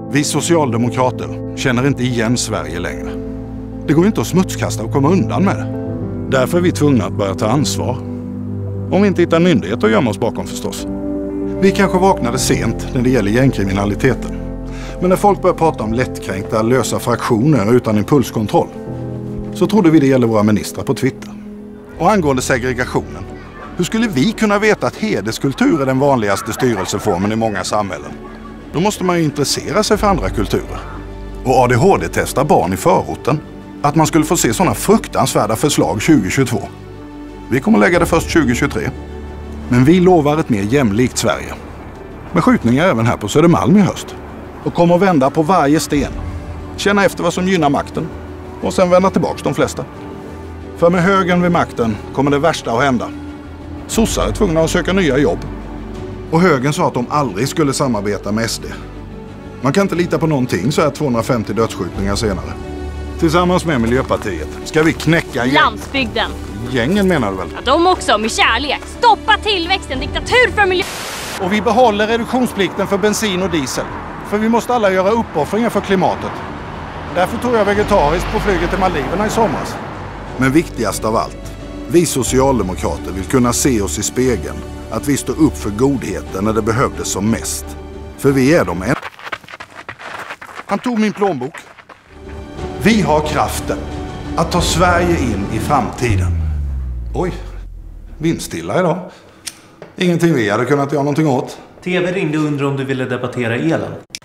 Vi socialdemokrater känner inte igen Sverige längre. Det går inte att smutskasta och komma undan med det. Därför är vi tvungna att börja ta ansvar. Om vi inte hittar myndigheter att gömma oss bakom förstås. Vi kanske vaknade sent när det gäller gängkriminaliteten. Men när folk börjar prata om lättkränkta lösa fraktioner utan impulskontroll så trodde vi det gäller våra ministrar på Twitter. Och angående segregationen, hur skulle vi kunna veta att hederskultur är den vanligaste styrelseformen i många samhällen? Då måste man ju intressera sig för andra kulturer. Och ADHD-testa barn i förorten. Att man skulle få se sådana fruktansvärda förslag 2022. Vi kommer lägga det först 2023. Men vi lovar ett mer jämlikt Sverige. Med skjutningar även här på Södermalm i höst. Och kommer att vända på varje sten. Känna efter vad som gynnar makten. Och sen vända tillbaka de flesta. För med högern vid makten kommer det värsta att hända. Sossar är tvungna att söka nya jobb. Och högern sa att de aldrig skulle samarbeta med SD. Man kan inte lita på någonting så här 250 dödsskjutningar senare. Tillsammans med Miljöpartiet ska vi knäcka landsbygden. Gängen menar du väl? Ja, de också, med kärlek. Stoppa tillväxten, diktatur för miljö. Och vi behåller reduktionsplikten för bensin och diesel. För vi måste alla göra uppoffringar för klimatet. Därför tog jag vegetariskt på flyget till Maldiverna i somras. Men viktigast av allt, vi socialdemokrater vill kunna se oss i spegeln. Att vi står upp för godheten när det behövdes som mest. För vi är de enda. Han tog min plånbok. Vi har kraften att ta Sverige in i framtiden. Oj, vindstilla idag. Ingenting vi hade kunnat göra någonting åt. TV ringde och undrade om du ville debattera elen.